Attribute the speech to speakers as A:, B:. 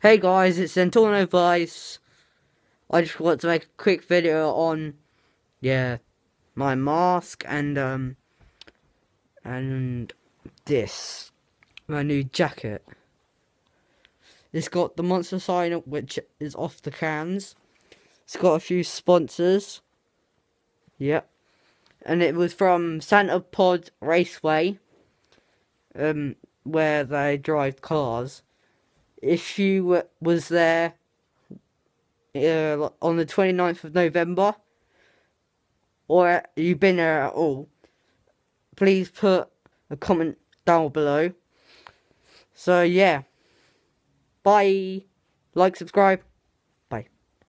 A: Hey guys, it's Antonio Vice. I just want to make a quick video on, my mask and this, my new jacket. It's got the Monster sign which is off the cans. It's got a few sponsors. Yep. And it was from Santa Pod Raceway, where they drive cars. If you was there on the 29th of November, or you've been there at all, please put a comment down below. So yeah, bye, like, subscribe.